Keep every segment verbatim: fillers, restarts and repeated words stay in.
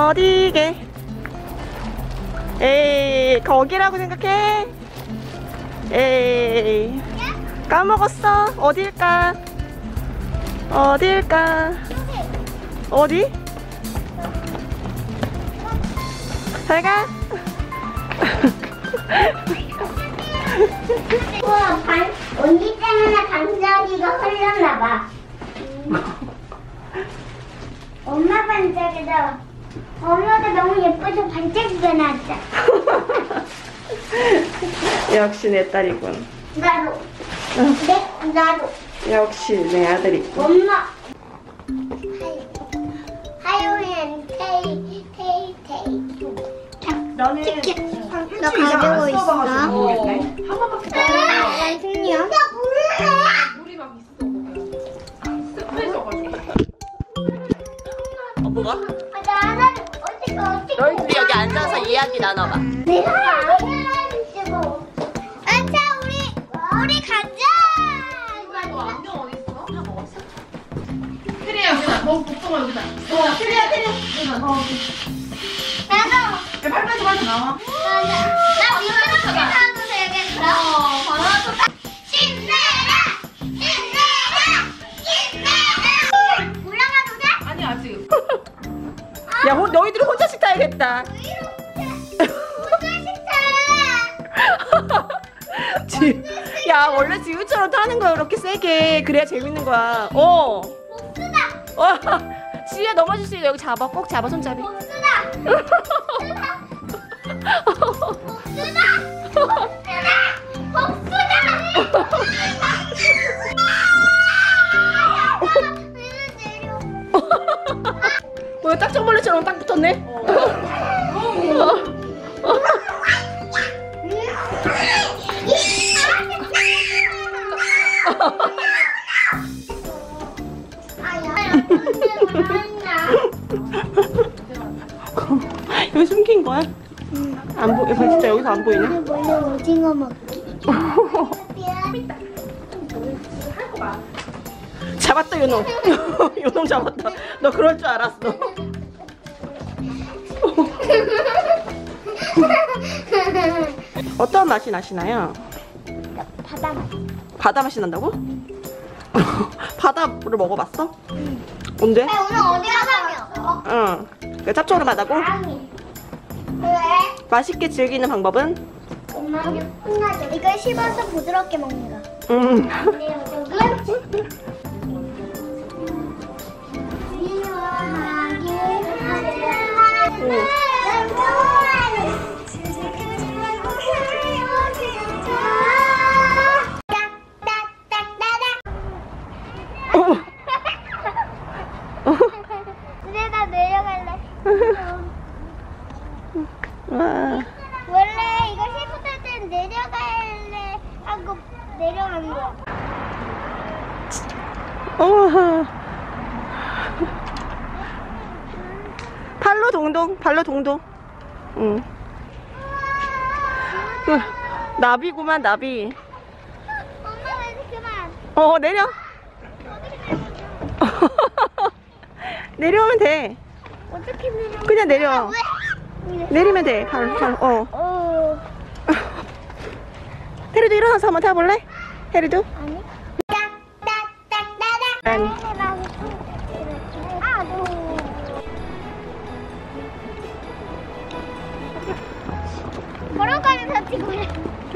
어디게? 에이, 거기라고 생각해? 에이, 까먹었어. 어딜까? 어딜까? 어디? 잘 가. 우와, 반, 언니 때문에 반짝이가 흘렸나봐. 엄마 반짝이다. 엄마가 너무 예뻐서 반짝이가 났다. 역시 내 딸이군. 나도. 네, 나도. 역시 내 아들이군. 엄마. 하요엔 테이, 테이, 테이. 너는 너 가지고 있어? 모르겠네. 한 번밖에 난 승리야. 나 몰라. 물이 막 있어. 습해져가지고. 어, 뭐가? 아, 나 어떻게 어떻게? 너희들이 여기 앉아서 이야기 나눠봐. 내가 알려주고. 아차 우리 우리 가자. 너 안경 어디 있어? 다 먹었어? 트리야 여기다. 너 복숭아 여기다. 어, 트리야 트리야 여기다. 어. 나도. 야, 팔팔 좀 하지 나와. 나 밑으로 가도 되겠어. 어, 바나나 신내라, 신내라, 신내라. 올라가도 돼? 아니 아직. 야, 호, 너희들이 혼자씩 타야겠다. 지, 야, 원래 지우처럼 타는 거야. 이렇게 세게. 그래야 재밌는 거야. 어. 와, 지우야 넘어질 수 있어. 여기 잡아. 꼭 잡아, 손잡이. 뭐야, 딱정벌레처럼 딱 붙었네? 여기 숨긴 거야? 응. 안 보, 진짜 여기서 안 보이냐? 원래 오징어 먹기. 잡았다, 요놈. 요놈 잡았다. 너 그럴 줄 알았어. 어떤 맛이 나시나요? 바다 맛. 바다 맛이 난다고? 바다를 먹어봤어? 응. 언제? 오늘 어디 가서? 응. 그 짭조름하다고? 아니. 왜? 맛있게 즐기는 방법은? 엄마는 혼나죠. 이걸 씹어서 부드럽게 먹는 거. 음. 네, 여기. 미워하기 하지 마. 이제 나 내려갈래. 와. 원래 이거 씹을 때는 내려갈래 하고 내려간 거야. 우와. 발로 동동, 발로 동동. 응. 으, 나비구만, 나비. 엄마 왜 그만? 어, 내려. 내려오면 돼. 어떻게 내려? 그냥 내려. 왜? 내리면 돼. 발, 발, 어. 어. 해리도 일어나서 한번 타볼래? 해리도? 아니. 딱딱딱딱딱. 아니. 아, 너. 걸어가는 사치고 그래.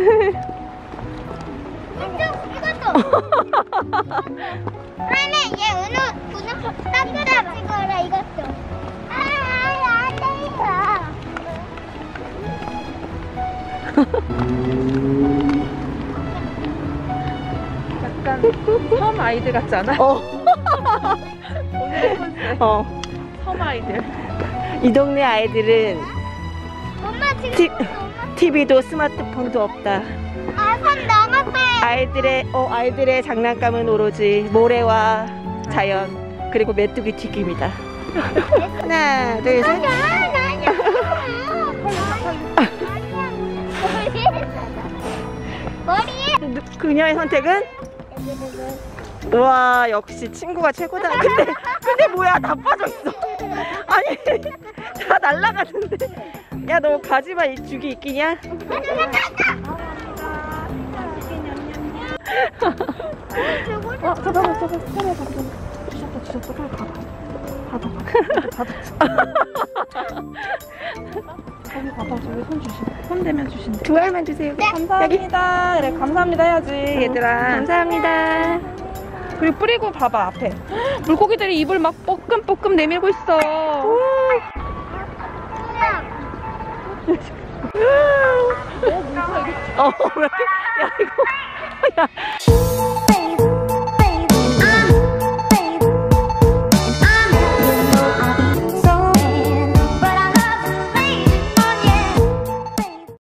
이쪽 이것도. 할매 얘 은우 은우 따뜻한 찍어라 이것도. 아안 돼요. 약간 섬 아이들 같지 않아? 어. 오늘의 컨셉. 어. 섬 아이들. 이 동네 아이들은 엄마 지금 티, 엄마 티비도 스마트폰도 없다. 아선 넘었어요. 아이들의 어 아이들의 장난감은 오로지 모래와 자연 그리고 메뚜기 튀김이다. 하나, 둘, 셋. 머리에 누- 그녀의 선택은? 우와, 역시 친구가 최고다. 근데 근데 뭐야, 다 빠져 있어. 아니, 다 날라가는데. 야, 너 가지마, 이 죽이 있기냐? 어, 잠깐만, 잠깐만. 카메라 봐봐. 주셨다, 주셨다. 빨리 받아. 받아, 받아. 여기 봐봐, 저기 손 주신. 손 대면 주신. 두 알만 주세요. 감사합니다. 그래, 감사합니다 해야지, 얘들아. 감사합니다. 그리고 뿌리고 봐봐, 앞에. 물고기들이 입을 막 뻐끔뻐끔 내밀고 있어. 어, 왜 이렇게. 야, 이거. 야.